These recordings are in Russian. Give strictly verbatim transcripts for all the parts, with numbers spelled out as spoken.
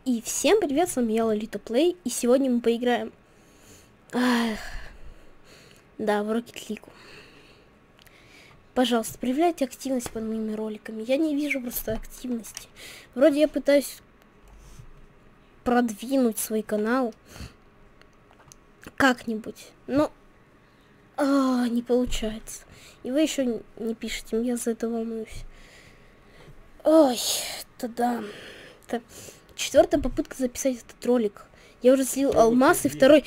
И всем привет, с вами я, Лолита Плей, и сегодня мы поиграем... Ах, да, в Rocket League. Пожалуйста, проявляйте активность под моими роликами. Я не вижу просто активности. Вроде я пытаюсь продвинуть свой канал как-нибудь, но а, не получается. И вы еще не пишете, я за это волнуюсь. Ой, тогда... Это... Четвертая попытка записать этот ролик. Я уже слил алмаз, и второй...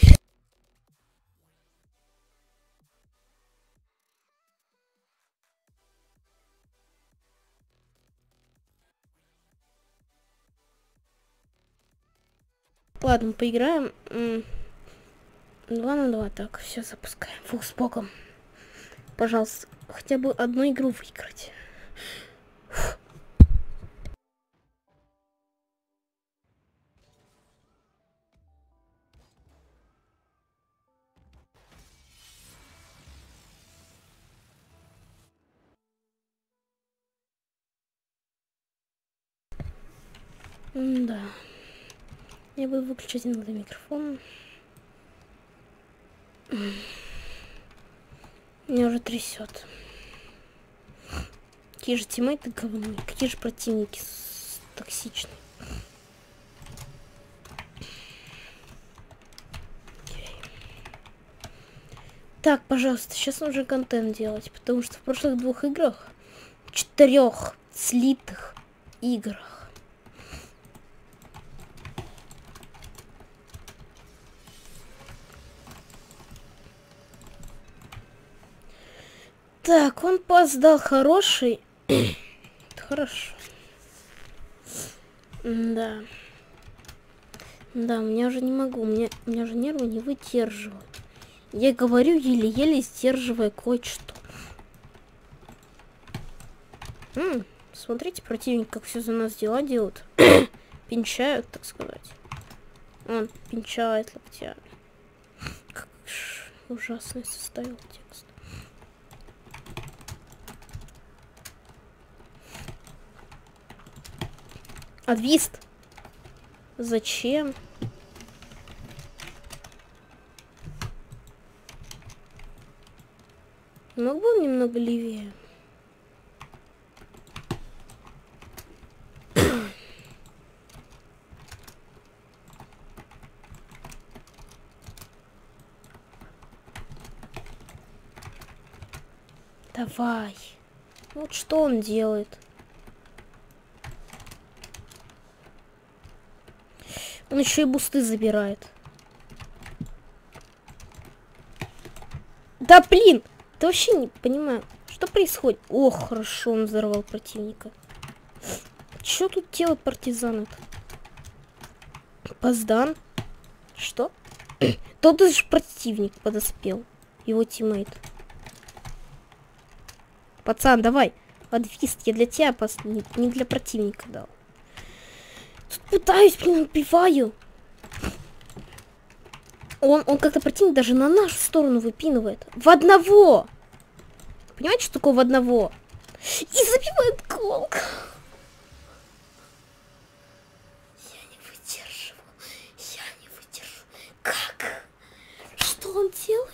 Ладно, поиграем. Два на два. Так, все запускаем. Фух, с боком. Пожалуйста, хотя бы одну игру выиграть. Фух. Да. Я буду выключать иногда микрофон. Меня уже трясет. Какие же тиммейты говно, какие же противники токсичные. Окей. Так, пожалуйста, сейчас нужно контент делать, потому что в прошлых двух играх, четырех слитых играх, так, он пас дал хороший. Хорошо. Да. Да, у меня уже не могу. У меня, у меня уже нервы не выдерживают. Я говорю, еле-еле сдерживая кое-что. М-м, смотрите, противник, как все за нас дела делают. Пинчают, так сказать. Он пинчает локтями. Как ужасный составил текст. Адвист. Зачем? Мог бы он немного левее? Давай. Вот что он делает? Он еще и бусты забирает. Да блин! Ты вообще не понимаю, что происходит. Ох, хорошо, он взорвал противника. Что тут делает партизан? Паздан? Что? Тот же противник подоспел. Его тиммейт. Пацан, давай. Подвист, я для тебя пос... не, не для противника дал. Тут пытаюсь, блин, убиваю. Он, он как-то противник даже на нашу сторону выпинывает. В одного! Понимаете, что такое в одного? И забивает гол. Я не выдерживаю. Я не выдержу. Как? Что он делает?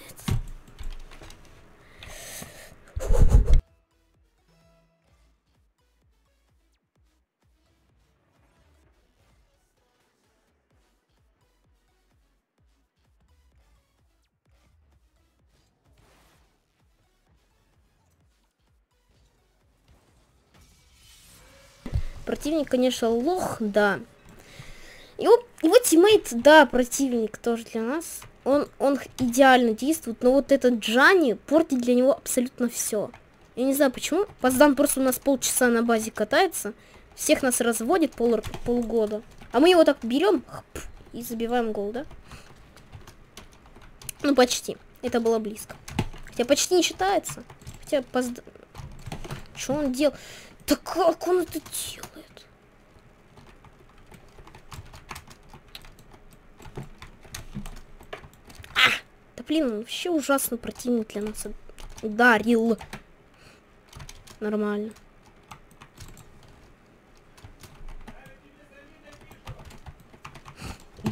Противник, конечно, лох, да. Его, его тиммейт, да, противник тоже для нас. Он, он идеально действует, но вот этот Джани портит для него абсолютно все. Я не знаю почему. Паздан просто у нас полчаса на базе катается. Всех нас разводит пол, полгода. А мы его так берем и забиваем гол, да? Ну, почти. Это было близко. Хотя почти не считается. Хотя Паздан... Что он делал? Да как он это делает? А! Да блин, он вообще ужасный противник для нас. Ударил. Нормально.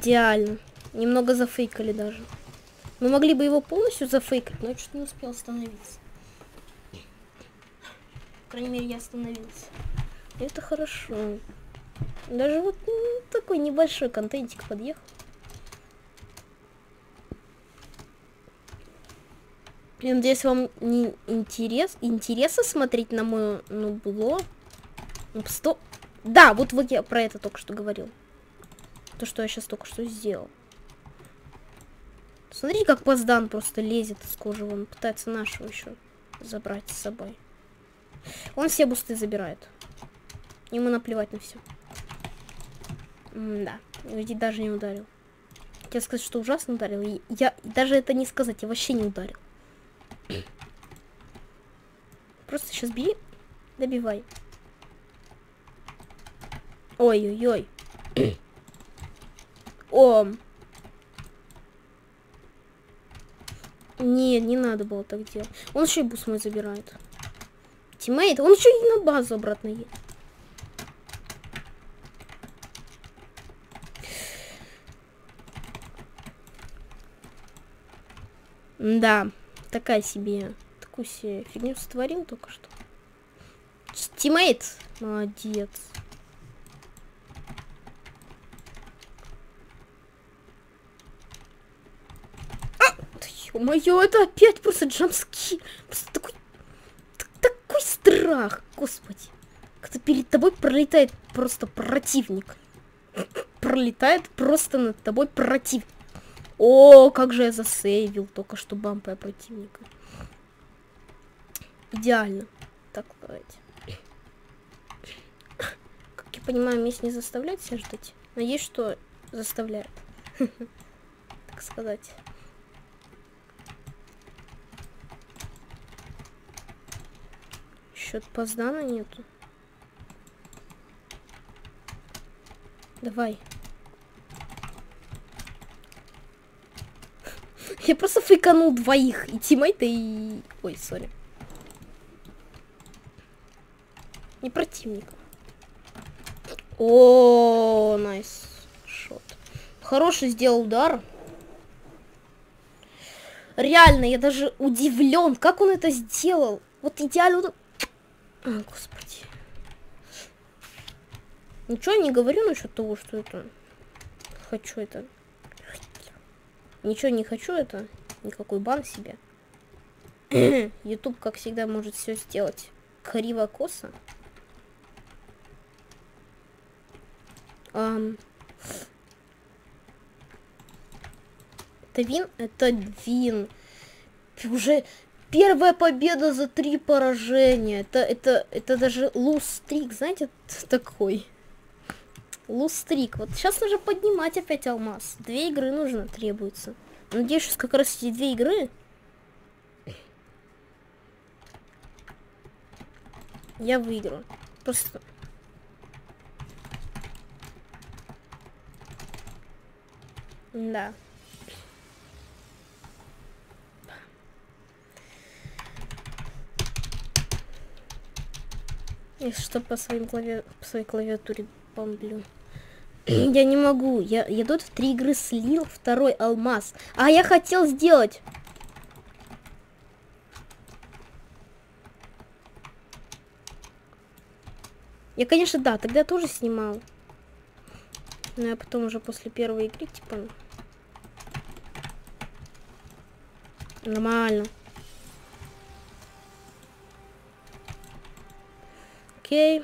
Идеально. Немного зафейкали даже. Мы могли бы его полностью зафейкать, но я что-то не успел остановиться. По крайней мере, я остановился. Это хорошо. Даже вот ну, такой небольшой контентик подъехал. Я надеюсь, вам не интерес, интересно смотреть на мой нубло. Стоп. Да, вот, вот я про это только что говорил. То, что я сейчас только что сделал. Смотрите, как Паздан просто лезет из кожи. Он пытается нашего еще забрать с собой. Он все бусты забирает. Ему наплевать на все. Да, ведь даже не ударил. Хотел сказать, что ужасно ударил. Я даже это не сказать, я вообще не ударил. Просто сейчас бери, добивай. Ой-ой-ой. О. Не, не надо было так делать. Он еще и бус мой забирает. Тиммейт, он еще и на базу обратно едет. Да, такая себе, такую себе фигню сотворил только что. Тиммейт, молодец. Ё-моё, это опять просто джампскир. Просто такой, такой страх, господи. Когда перед тобой пролетает просто противник. Пролетает просто над тобой противник. О, как же я засейвил только что бампая противника. Идеально, так сказать. Как я понимаю, месть не заставляет себя ждать. Надеюсь, что заставляет. Так сказать. Счет Паздана нету. Давай. Я просто фейканул двоих. И тиммейта, и... Ой, сори. Не противника. О, найс шот. Хороший сделал удар. Реально, я даже удивлен, как он это сделал. Вот идеально. О, господи. Ничего не говорю насчет того, что это... Хочу это... Ничего не хочу это. Никакой бан себе. YouTube, как всегда, может все сделать криво-косо. Um, это вин? Это вин. Уже первая победа за три поражения. Это, это, это даже луз-стрик, знаете, такой. Луз-стрик. Вот сейчас нужно поднимать опять алмаз. Две игры нужно, требуется. Надеюсь, что как раз эти две игры я выиграю. Просто... Да. Если что, по, своим клави... по своей клавиатуре бомблю. Я не могу. Я, я тут в три игры слил второй алмаз. А я хотел сделать... Я, конечно, да, тогда тоже снимал. Но я потом уже после первой игры, типа... Нормально. Окей.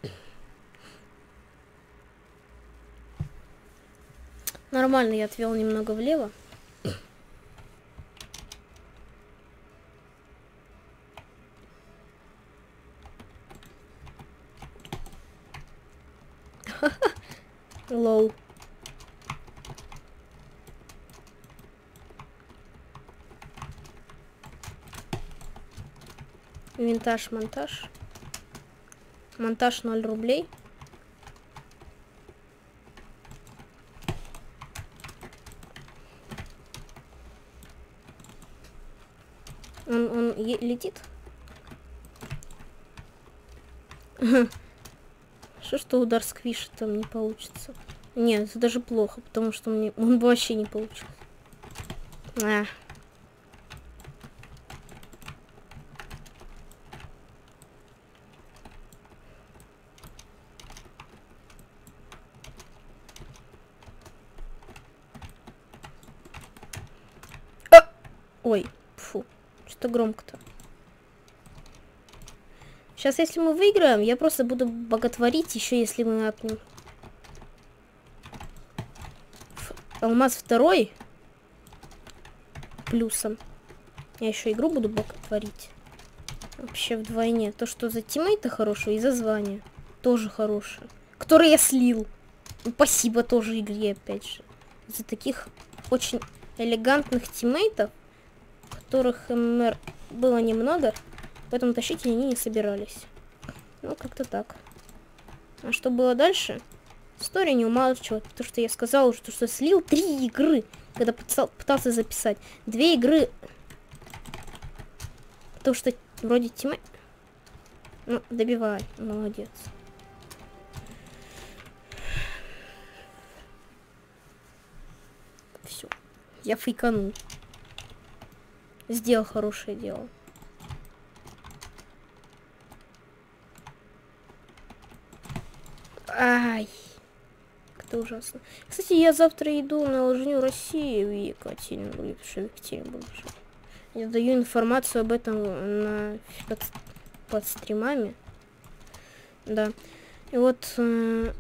Нормально, я отвел немного влево. Лоу. Винтаж, монтаж. Монтаж ноль рублей. Он, он летит? Что, что удар сквиша там не получится? Нет, это даже плохо, потому что мне он бы вообще не получился. А. А! Ой, фу, что громко-то. Сейчас, если мы выиграем, я просто буду боготворить, еще если мы отнимем. Алмаз второй. Плюсом. Я еще игру буду боготворить. Вообще вдвойне. То, что за тиммейта хорошего, и за звание. Тоже хорошее. Который я слил. Ну, спасибо тоже игре, опять же. За таких очень элегантных тиммейтов, которых ММР было немного. Поэтому тащить они не собирались. Ну, как-то так. А что было дальше? История не умалчивает. То, что я сказал уже, то, что слил три игры, когда пытался, пытался записать. Две игры. Потому что вроде тиммейт. Ну, добивай. Молодец. Все. Я фейканул. Сделал хорошее дело. Ай. Как-то ужасно. Кстати, я завтра иду на лыжню России в Екатеринбурге, потому что в Екатеринбурге. Я даю информацию об этом на, под, под стримами. Да. И вот... Э,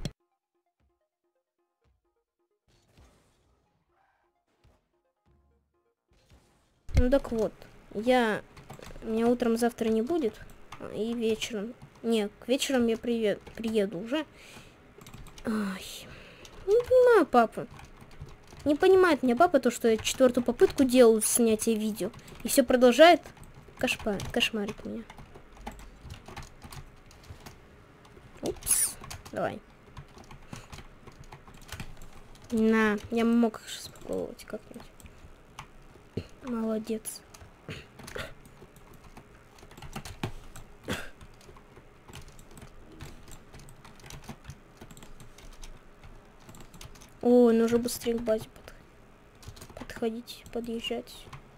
ну так вот. Я... Меня утром завтра не будет. И вечером. Нет, к вечерам я приеду, приеду уже. Ай. Не понимаю папу. Не понимает меня папа то, что я четвертую попытку делаю снятия видео. И все продолжает кошмар, кошмарить меня. Упс. Давай. На, я мог сейчас попробовать как-нибудь. Молодец. О, нужно быстрее к базе под... подходить, подъезжать.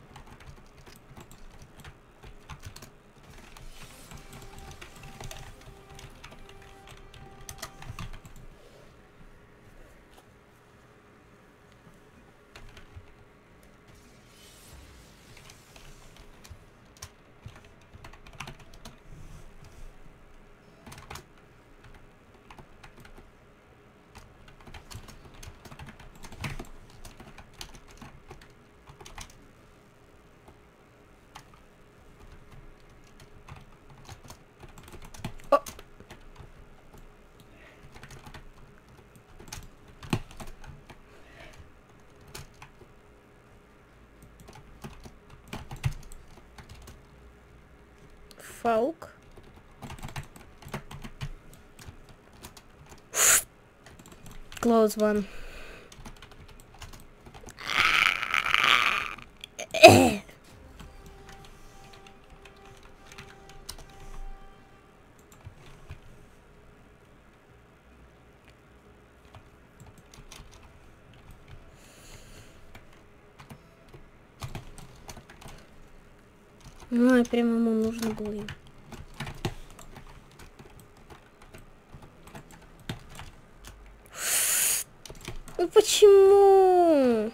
Фаук. Close one. Ну, и прям ему нужно было. Ну почему?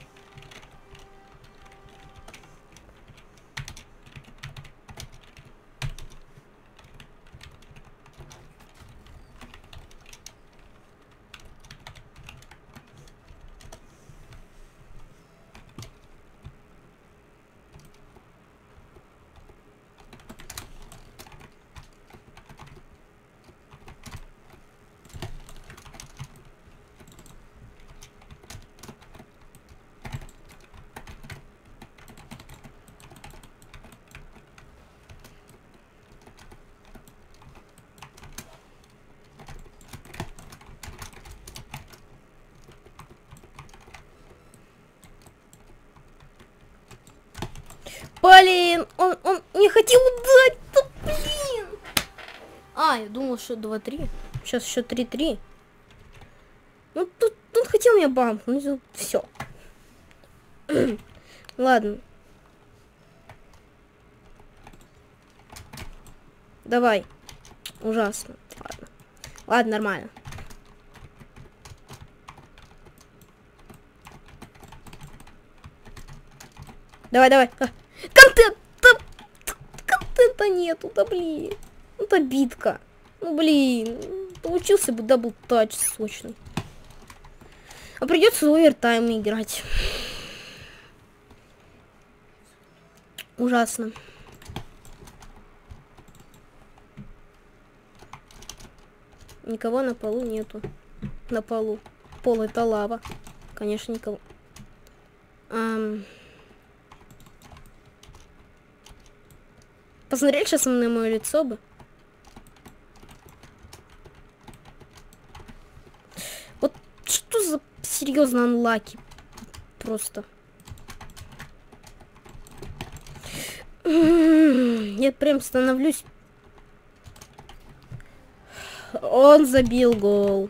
Блин, он, он не хотел дать, да блин. А, я думал, что два-три. Сейчас еще три-три. Ну тут меня бамп, ну все. Ладно. Давай. Ужасно. Ладно. Ладно, нормально. Давай, давай. А. Контент! Контента нету, да блин. Ну, это битка. Ну, блин. Получился бы дабл тач сочный. А придется в овертайм играть. Ужасно. Никого на полу нету. На полу. Пол это лава. Конечно, никого. Ам... Посмотреть сейчас на мое лицо бы. Вот что за серьезно анлаки? Просто. Я прям становлюсь. Он забил гол.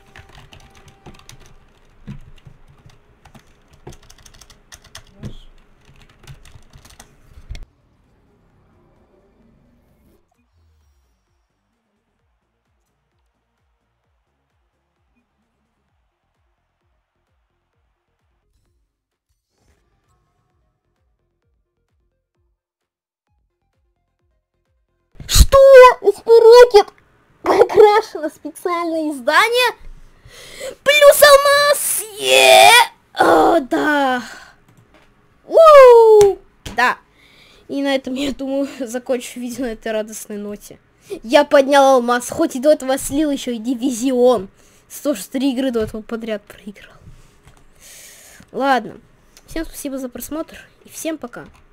Что? Эспирокет! Покрашено специальное издание. Плюс алмаз! Е! О, да! У! Да. И на этом, я думаю, закончу видео на этой радостной ноте. Я поднял алмаз, хоть и до этого слил еще и дивизион. сто шестьдесят три игры до этого подряд проиграл. Ладно. Всем спасибо за просмотр и всем пока.